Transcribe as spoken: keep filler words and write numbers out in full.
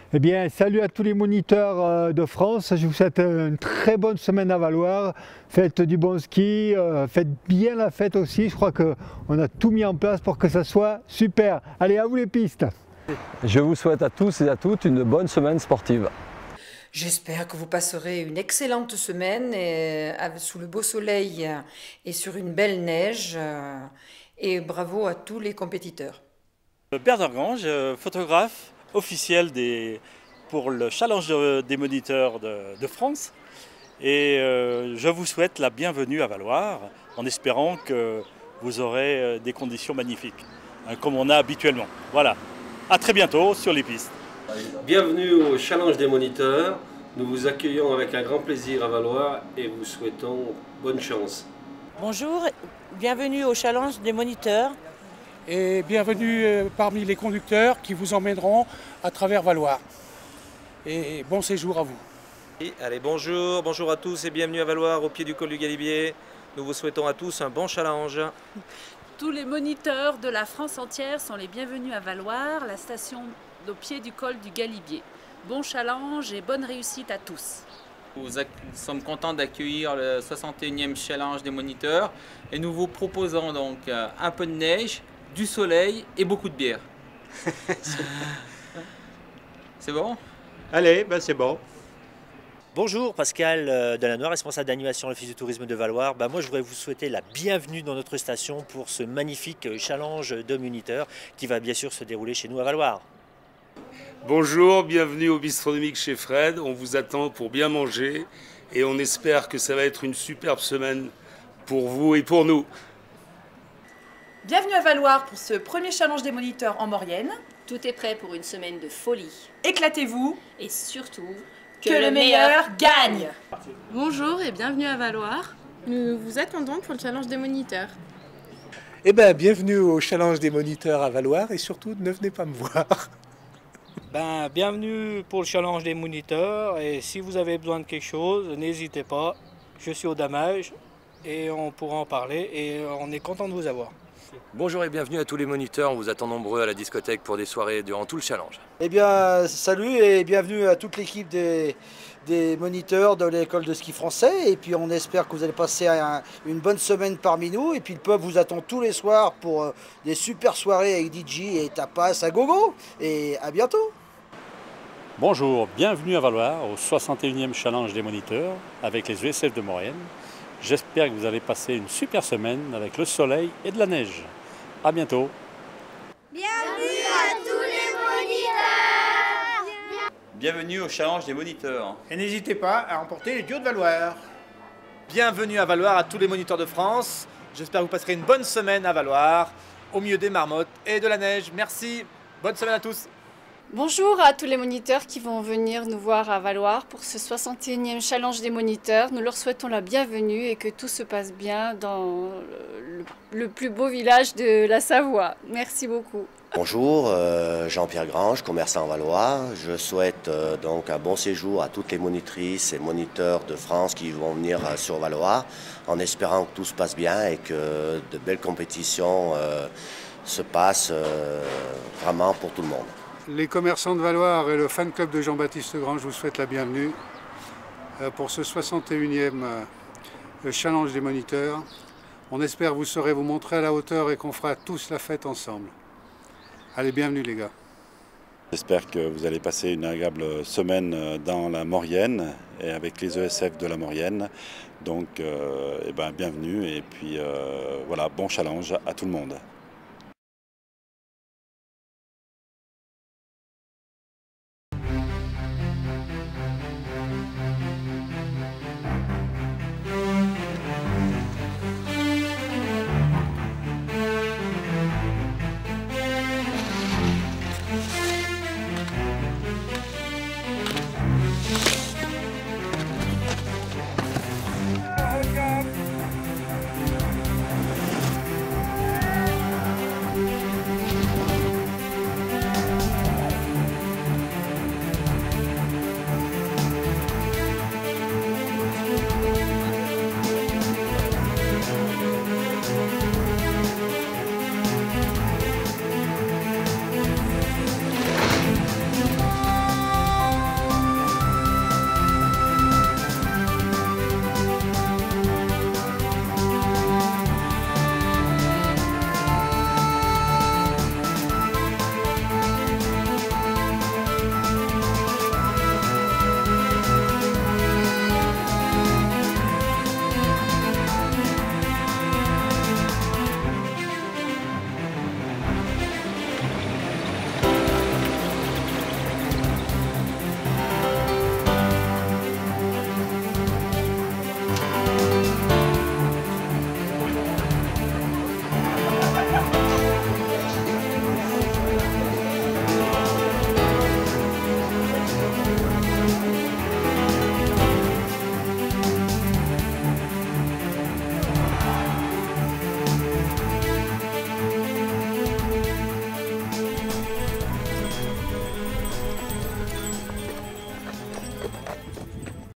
Eh bien, salut à tous les moniteurs euh, de France. Je vous souhaite une très bonne semaine à Valloires. Faites du bon ski, euh, faites bien la fête aussi. Je crois qu'on a tout mis en place pour que ça soit super. Allez, à vous les pistes. Je vous souhaite à tous et à toutes une bonne semaine sportive. J'espère que vous passerez une excellente semaine et, euh, sous le beau soleil et sur une belle neige. euh, Et bravo à tous les compétiteurs. Bernard Grange, euh, photographe officiel des, pour le challenge de- des moniteurs de, de France. Et euh, je vous souhaite la bienvenue à Valloires en espérant que vous aurez euh, des conditions magnifiques, hein, comme on a habituellement. Voilà, à très bientôt sur les pistes. Bienvenue au Challenge des moniteurs. Nous vous accueillons avec un grand plaisir à Valloires et vous souhaitons bonne chance. Bonjour, bienvenue au Challenge des moniteurs. Et bienvenue euh, parmi les conducteurs qui vous emmèneront à travers Valloires. Et bon séjour à vous. Et allez, bonjour, bonjour à tous et bienvenue à Valloires au pied du col du Galibier. Nous vous souhaitons à tous un bon challenge. Tous les moniteurs de la France entière sont les bienvenus à Valloires, la station au pied du col du Galibier. Bon challenge et bonne réussite à tous. Nous sommes contents d'accueillir le soixante et unième challenge des moniteurs et nous vous proposons donc un peu de neige, du soleil et beaucoup de bière. C'est bon? Allez, ben c'est bon. Bonjour, Pascal euh, Delannoy, responsable d'animation à l'Office du tourisme de Valloires. Ben, moi, je voudrais vous souhaiter la bienvenue dans notre station pour ce magnifique challenge de moniteurs qui va bien sûr se dérouler chez nous à Valloires. Bonjour, bienvenue au Bistronomique chez Fred. On vous attend pour bien manger et on espère que ça va être une superbe semaine pour vous et pour nous. Bienvenue à Valloires pour ce premier challenge des moniteurs en Maurienne. Tout est prêt pour une semaine de folie. Éclatez-vous Et surtout, que, que le meilleur gagne. Bonjour et bienvenue à Valloires. Nous vous attendons pour le challenge des moniteurs. Eh bien, bienvenue au challenge des moniteurs à Valloires et surtout ne venez pas me voir. Ben, bienvenue pour le challenge des moniteurs et si vous avez besoin de quelque chose, n'hésitez pas. Je suis au damage et on pourra en parler et on est content de vous avoir. Bonjour et bienvenue à tous les moniteurs, on vous attend nombreux à la discothèque pour des soirées durant tout le challenge. Eh bien, salut et bienvenue à toute l'équipe des, des moniteurs de l'école de ski français. Et puis on espère que vous allez passer un, une bonne semaine parmi nous. Et puis le peuple vous attend tous les soirs pour euh, des super soirées avec D J et tapas à gogo. Et à bientôt. Bonjour, bienvenue à Valloires au soixante et unième challenge des moniteurs avec les U S F de Maurienne. J'espère que vous allez passer une super semaine avec le soleil et de la neige. À bientôt. Bienvenue à tous les moniteurs. Bienvenue au challenge des moniteurs. Et n'hésitez pas à remporter les duos de Valloires. Bienvenue à Valloires à tous les moniteurs de France. J'espère que vous passerez une bonne semaine à Valloires, au milieu des marmottes et de la neige. Merci, bonne semaine à tous. Bonjour à tous les moniteurs qui vont venir nous voir à Valloires pour ce soixante et unième challenge des moniteurs. Nous leur souhaitons la bienvenue et que tout se passe bien dans le, le plus beau village de la Savoie. Merci beaucoup. Bonjour, euh, Jean-Pierre Grange, commerçant à Valloires. Je souhaite euh, donc un bon séjour à toutes les monitrices et moniteurs de France qui vont venir euh, sur Valloires, en espérant que tout se passe bien et que de belles compétitions euh, se passent euh, vraiment pour tout le monde. Les commerçants de Valloires et le fan club de Jean-Baptiste Grange vous souhaitent la bienvenue pour ce soixante et unième challenge des moniteurs. On espère que vous saurez vous montrer à la hauteur et qu'on fera tous la fête ensemble. Allez, bienvenue les gars. J'espère que vous allez passer une agréable semaine dans la Maurienne et avec les E S F de la Maurienne. Donc, euh, eh ben, bienvenue et puis euh, voilà, bon challenge à tout le monde.